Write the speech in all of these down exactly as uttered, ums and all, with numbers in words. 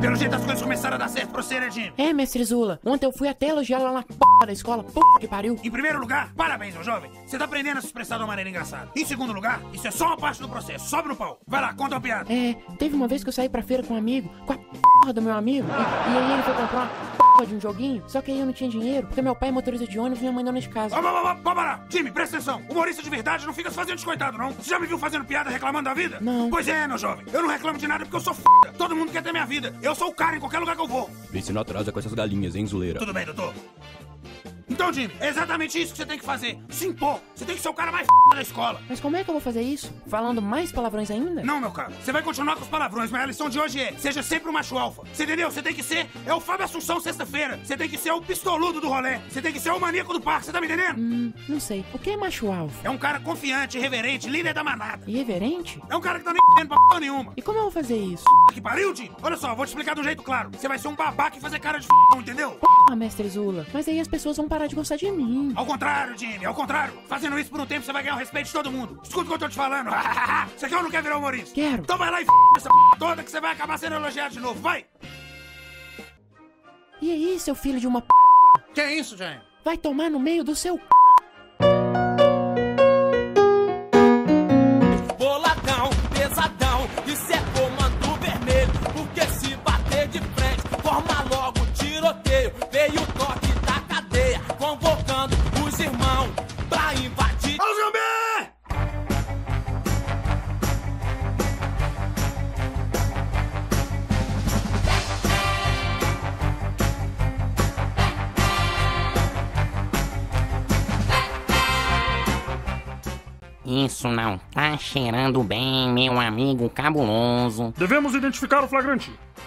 Pelo jeito as coisas começaram a dar certo pra você, né, Jimmy? É, mestre Zula. Ontem eu fui até elogiar ela na porra da escola. Puta que pariu. Em primeiro lugar, parabéns, meu jovem. Você tá aprendendo a se expressar de uma maneira engraçada. Em segundo lugar, isso é só uma parte do processo. Sobe no pau. Vai lá, conta uma piada. É, teve uma vez que eu saí pra feira com um amigo, com a porra do meu amigo, e, e aí ele foi comprar uma porra de um joguinho, só que aí eu não tinha dinheiro, porque meu pai é motorista de ônibus e minha mãe dona de casa. Ó, ó, ó, ó, parar. Jimmy, presta atenção. Humorista de verdade não fica se fazendo descoitado, não. Você já me viu fazendo piada reclamando da vida? Não. Pois é, meu jovem. Eu não reclamo de nada porque eu sou f***. Todo mundo quer ter minha vida. Eu sou o cara em qualquer lugar que eu vou. Vê se não atrasa com essas galinhas, hein, Zuleira? Tudo bem, doutor. Então, Jimmy, é exatamente isso que você tem que fazer. Se impor. Você tem que ser o cara mais f*** da escola. Mas como é que eu vou fazer isso? Falando mais palavrões ainda? Não, meu cara. Você vai continuar com os palavrões, mas a lição de hoje é: seja sempre o macho alfa. Você entendeu? Você tem que ser é o Fábio Assunção sexta-feira. Você tem que ser o pistoludo do rolê. Você tem que ser o maníaco do parque. Você tá me entendendo? Hum, não sei. O que é macho alfa? É um cara confiante, irreverente, líder da manada. Irreverente? É um cara que tá nem p***endo pra p*** nenhuma. E como eu vou fazer isso? Que pariu, Jimmy? Olha só, vou te explicar de um jeito claro. Você vai ser um babaca e fazer cara de f***, entendeu? Porra, mestre Zula. Mas aí as pessoas vão parar de gostar de mim. Ao contrário, Jimmy, ao contrário. Fazendo isso por um tempo, você vai ganhar o respeito de todo mundo. Escuta o que eu tô te falando. Você quer ou não quer virar humorista? Quero. Então vai lá e f*** essa p*** toda que você vai acabar sendo elogiado de novo. Vai! E aí, seu filho de uma p... Que é isso, Jimmy? Vai tomar no meio do seu c... Boladão, pesadão, isso é comando vermelho. Porque se bater de frente, forma logo tiroteio. Veio o toque da cadeia, convocando os irmãos pra invadir. Ô, Zumbi! Isso não tá cheirando bem, meu amigo cabuloso. Devemos identificar o flagrante.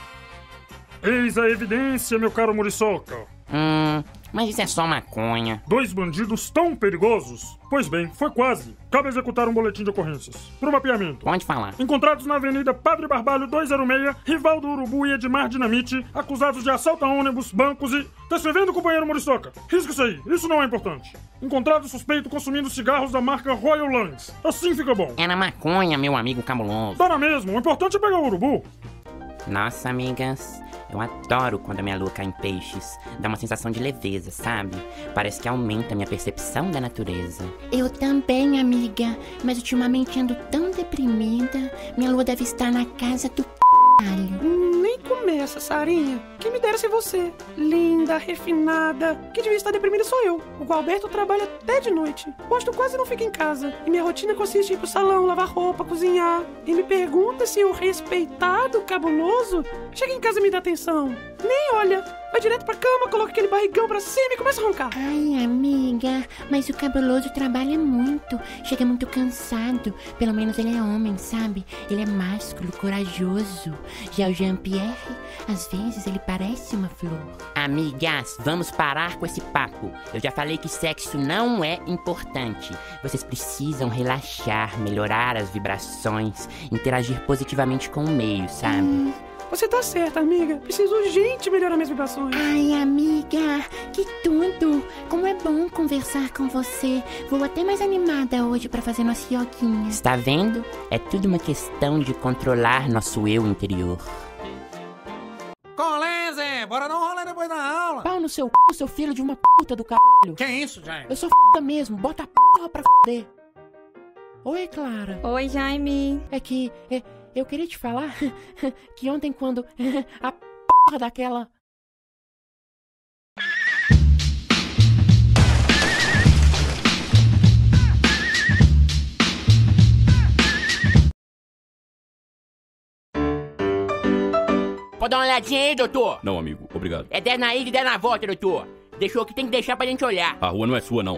Eis a evidência, meu caro Muriçoca. Hum, mas isso é só maconha. Dois bandidos tão perigosos? Pois bem, foi quase. Cabe executar um boletim de ocorrências. Por mapeamento. Pode falar. Encontrados na Avenida Padre Barbalho duzentos e seis, Rivaldo Urubu e Edmar Dinamite, acusados de assalto a ônibus, bancos e... Tá escrevendo, companheiro Muriçoca? Risca isso aí, isso não é importante. Encontrado suspeito consumindo cigarros da marca Royal Lands. Assim fica bom. Era maconha, meu amigo cabuloso. Tá na mesma, o importante é pegar o urubu. Nossa, amigas, eu adoro quando a minha lua cai em peixes. Dá uma sensação de leveza, sabe? Parece que aumenta a minha percepção da natureza. Eu também, amiga. Mas ultimamente ando tão deprimida. Minha lua deve estar na casa do c****. Hum, nem começa, Sarinha. Quem me dera ser você. Linda, refinada. Quem devia estar deprimida sou eu. O Gualberto trabalha até de noite. Posto quase não fica em casa. E minha rotina consiste em ir pro salão, lavar roupa, cozinhar. E me pergunta se o respeitado cabuloso chega em casa e me dá atenção. Nem olha. Vai direto pra cama, coloca aquele barrigão pra cima e começa a roncar. Ai, amiga, mas o cabuloso trabalha muito. Chega muito cansado. Pelo menos ele é homem, sabe? Ele é másculo, corajoso. Já o Jean-Pierre, às vezes ele parece uma flor. Amigas, vamos parar com esse papo. Eu já falei que sexo não é importante. Vocês precisam relaxar, melhorar as vibrações, interagir positivamente com o meio, sabe? Hum. Você tá certa, amiga. Preciso urgente melhorar minhas vibrações. Ai, amiga, que tudo. Como é bom conversar com você. Vou até mais animada hoje pra fazer nossa yoguinha. Está vendo? É tudo uma questão de controlar nosso eu interior. Coleze, bora dar um rolê depois da aula. Pau no seu c... seu filho de uma puta do caralho. Que é isso, Jaime? Eu sou f*** mesmo, bota a porra pra f***. Oi, Clara. Oi, Jaime. É que... É... Eu queria te falar que ontem quando a porra daquela... Pode dar uma olhadinha aí, doutor? Não, amigo, obrigado. É dez na ida e dez na volta, doutor. Deixou o que tem que deixar pra gente olhar. A rua não é sua, não.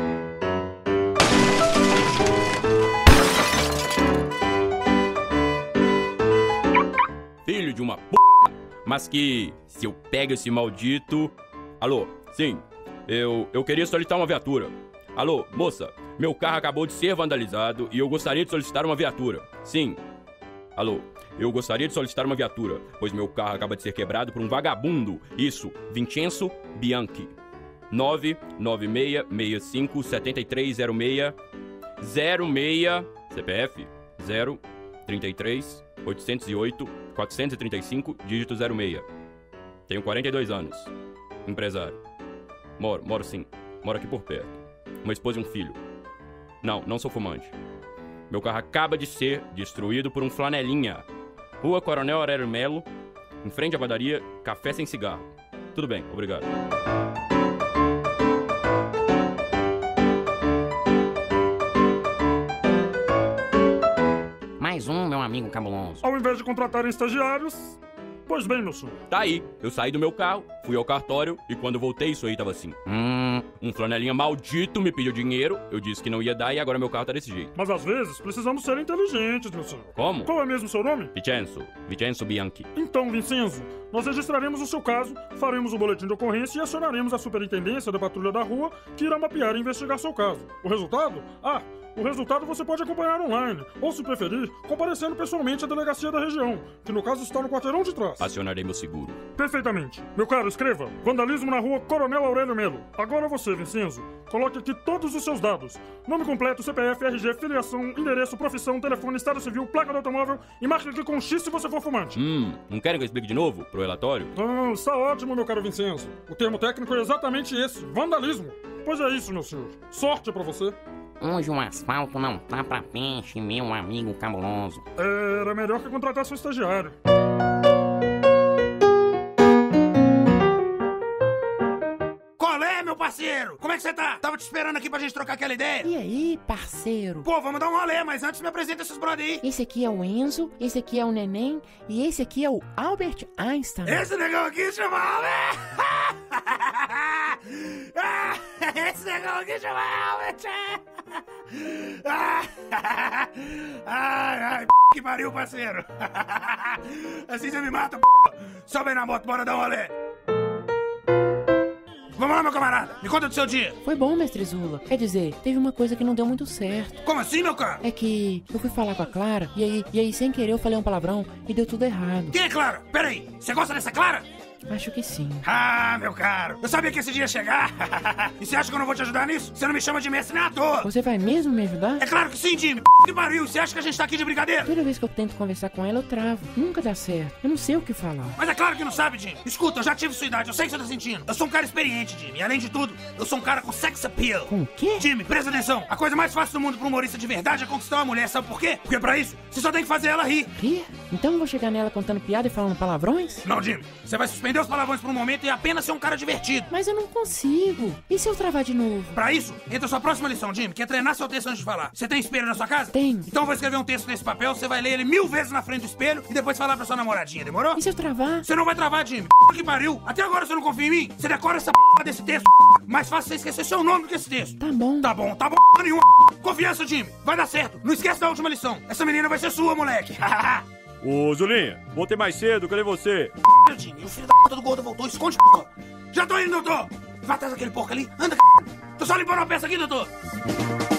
Filho de uma p... Mas que se eu pego esse maldito... Alô, sim, eu, eu queria solicitar uma viatura. Alô, moça, meu carro acabou de ser vandalizado e eu gostaria de solicitar uma viatura. Sim. Alô, eu gostaria de solicitar uma viatura, pois meu carro acaba de ser quebrado por um vagabundo. Isso, Vincenzo Bianchi. nove nove seis seis cinco sete três zero seis zero seis C P F zero trinta e três, oitocentos e oito, quatrocentos e trinta e cinco, dígito zero seis. Tenho quarenta e dois anos. Empresário. Moro, moro sim. Moro aqui por perto. Uma esposa e um filho. Não, não sou fumante. Meu carro acaba de ser destruído por um flanelinha. Rua Coronel Aurélio Melo, em frente à padaria, café sem cigarro. Tudo bem, obrigado. Mais um, meu amigo cabuloso. Ao invés de contratarem estagiários... Pois bem, meu senhor. Tá aí, eu saí do meu carro, fui ao cartório e quando voltei isso aí tava assim. Hum, Um flanelinha maldito me pediu dinheiro, eu disse que não ia dar e agora meu carro tá desse jeito. Mas às vezes precisamos ser inteligentes, meu senhor. Como? Qual é mesmo o seu nome? Vincenzo, Vincenzo Bianchi. Então, Vincenzo, nós registraremos o seu caso, faremos o boletim de ocorrência e acionaremos a superintendência da patrulha da rua que irá mapear e investigar seu caso. O resultado? Ah, o resultado você pode acompanhar online, ou se preferir, comparecendo pessoalmente à delegacia da região, que no caso está no quarteirão de trás. Acionarei meu seguro. Perfeitamente. Meu caro, escreva: vandalismo na rua Coronel Aurélio Melo. Agora você, Vincenzo, coloque aqui todos os seus dados: nome completo, C P F, R G, filiação, endereço, profissão, telefone, estado civil, placa do automóvel e marque aqui com X se você for fumante. Hum, não querem que eu explique de novo pro relatório? Ah, está ótimo, meu caro Vincenzo. O termo técnico é exatamente esse: vandalismo. Pois é isso, meu senhor. Sorte pra você. hoje o asfalto não tá pra peixe, meu amigo cabuloso. Era melhor que contratasse um estagiário. Qual é, meu parceiro? Como é que você tá? Tava te esperando aqui pra gente trocar aquela ideia. E aí, parceiro? Pô, vamos dar um rolê, mas antes me apresenta esses brother aí. Esse aqui é o Enzo, esse aqui é o Neném e esse aqui é o Albert Einstein. Esse negão aqui chama Albert. Esse negão aqui chama Albert. Ai, ai, que pariu, parceiro. Assim você me mata, p***. Sobe aí na moto, bora dar um rolê. Vamos lá, meu camarada, me conta do seu dia. Foi bom, mestre Zula. Quer dizer, teve uma coisa que não deu muito certo. Como assim, meu cara? É que eu fui falar com a Clara e aí, e aí sem querer eu falei um palavrão e deu tudo errado. Quem é Clara? Peraí, você gosta dessa Clara? Acho que sim. Ah, meu caro, eu sabia que esse dia ia chegar. E você acha que eu não vou te ajudar nisso? Você não me chama de mestre nem à toa. Você vai mesmo me ajudar? É claro que sim, Jimmy. Que pariu, você acha que a gente tá aqui de brincadeira? Toda vez que eu tento conversar com ela, eu travo. Nunca dá certo. Eu não sei o que falar. Mas é claro que não sabe, Jimmy. Escuta, eu já tive sua idade, eu sei o que você tá sentindo. Eu sou um cara experiente, Jimmy. E além de tudo, eu sou um cara com sex appeal. Com o quê? Jimmy, presta atenção. A coisa mais fácil do mundo pra um humorista de verdade é conquistar uma mulher, sabe por quê? Porque pra isso, você só tem que fazer ela rir. Rir? Então eu vou chegar nela contando piada e falando palavrões? Não, Jimmy. Você vai suspender os palavrões por um momento e apenas ser um cara divertido. Mas eu não consigo. E se eu travar de novo? Pra isso, entra a sua próxima lição, Jimmy, que é treinar seu texto antes de falar. Você tem espelho na sua casa? Tenho. Então eu vou escrever um texto nesse papel, você vai ler ele mil vezes na frente do espelho e depois falar pra sua namoradinha, demorou? E se eu travar? Você não vai travar, Jimmy. Que pariu. Até agora você não confia em mim? Você decora essa p desse texto. Mais fácil você esquecer seu nome do que esse texto. Tá bom. Tá bom, tá bom nenhuma. Confiança, Jimmy. Vai dar certo. Não esquece da última lição. Essa menina vai ser sua, moleque. Ô, Zulinha, voltei mais cedo, cadê você? Jimmy, o filho da puta do gordo voltou. Esconde, p***. Já tô indo, doutor. Vai atrás daquele porco ali. Anda, c***. Tô só limpando uma peça aqui, doutor.